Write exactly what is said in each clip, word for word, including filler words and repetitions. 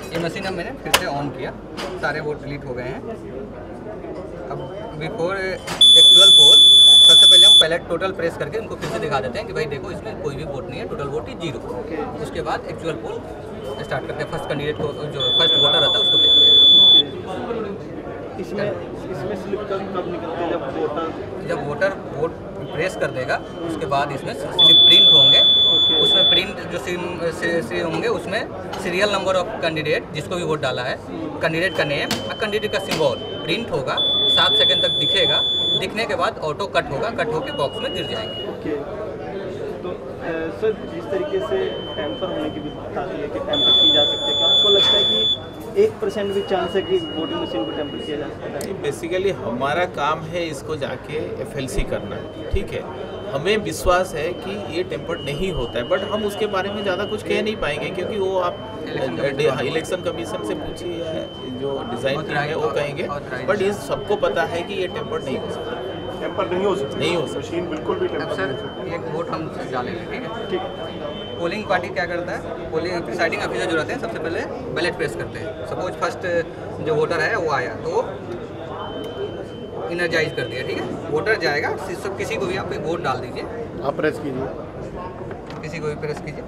ये मशीन अब मैंने फिर से ऑन किया, सारे वोट डिलीट हो गए हैं। अब बिफोर एक्चुअल पोल सबसे पहले हम पहले टोटल प्रेस करके उनको फिर से दिखा देते हैं कि भाई देखो इसमें कोई भी वोट नहीं है, टोटल वोट इज जीरो। उसके बाद एक्चुअल पोल स्टार्ट करते हैं, फर्स्ट कैंडिडेट को जो फर्स्ट वोटर रहता है उसको देखते हैं। इसमें इसमें स्लिप कब कब निकलते हैं? जब वोटर जब वोटर वोट प्रेस कर देगा उसके बाद इसमें स्लिप प्रिंट होंगे। उसमें प्रिंट जो से, से होंगे उसमें सीरियल नंबर ऑफ कैंडिडेट जिसको भी वोट डाला है, कैंडिडेट का नेम और कैंडिडेट का सिंबल प्रिंट होगा, सात सेकंड तक दिखेगा। दिखने के बाद ऑटो कट होगा, कट होकर बॉक्स में गिर जाएंगे। ओके, तो सर जिस तरीके से टैंपर होने की भी बात आती है कि टैंपर की जा सकते हैं, क्या आपको लगता है कि एक परसेंट भी चांस है कि वोटिंग मशीन को टैंपर किया जा सकता है? बेसिकली हमारा काम है इसको जाके एफएलसी करना, ठीक है। हमें विश्वास है कि ये टेम्पर्ड नहीं होता है, बट हम उसके बारे में ज़्यादा कुछ कह नहीं पाएंगे क्योंकि वो आप इलेक्शन कमीशन से पूछिए, जो डिज़ाइन टीम है वो कहेंगे। बट ये सबको पता है कि ये टेम्पर्ड नहीं हो सकता, टेम्पर नहीं हो सकता, नहीं हो सकता, मशीन बिल्कुल भी टेम्पर सर नहीं हो सकती। एक वोट हम डालेंगे, ठीक है। ठीक, पोलिंग पार्टी क्या करता है, पोलिंग प्रिसाइडिंग ऑफिसर जो रहते हैं सबसे पहले बैलेट प्रेस करते हैं। सपोज फर्स्ट जो वोटर है वो आया तो इनर्जाइज कर दिया, ठीक है। वोटर जाएगा, सब किसी को भी आप वोट डाल दीजिए, आप प्रेस कीजिए, किसी को भी प्रेस कीजिए,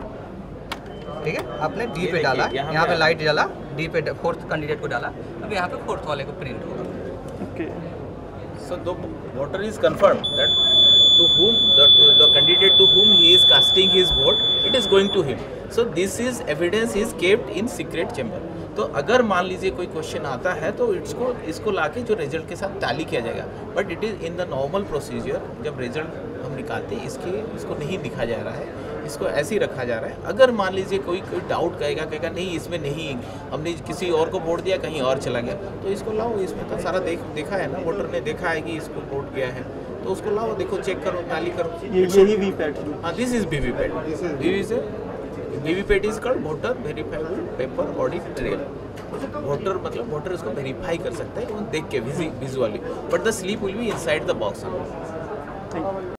ठीक है। आपने डी पे डाला, यहाँ पे लाइट जला, डी पे फोर्थ कैंडिडेट को डाला, अब यहाँ पे फोर्थ वाले को प्रिंट होगा। Okay, so the voter is confirmed that to whom the, the candidate to whom he is casting his vote, it is going to him. So this is evidence is kept in secret chamber. तो अगर मान लीजिए कोई question आता है तो इसको इसको लाके जो रिजल्ट के साथ टैली किया जाएगा, but it is in the normal procedure. जब रिजल्ट हम निकालते हैं इसके इसको नहीं दिखा जा रहा है, इसको ऐसे ही रखा जा रहा है। अगर मान लीजिए कोई कोई डाउट कहेगा कहेगा नहीं इसमें नहीं, हमने किसी और को वोट दिया कहीं और चला गया, तो इसको लाओ, इसमें तो सारा देख देखा है ना, वोटर ने देखा है कि इसको वोट गया है, तो उसको लाओ, देखो, चेक करो, टैली करो। ये यही वीपैट है। हाँ, this is VVPAT. VVPAT is called voter verifiable paper audit trail. Voter मतलब वोटर इसको वेरीफाई कर सकता है वो देख के visually, but the slip will be inside the box.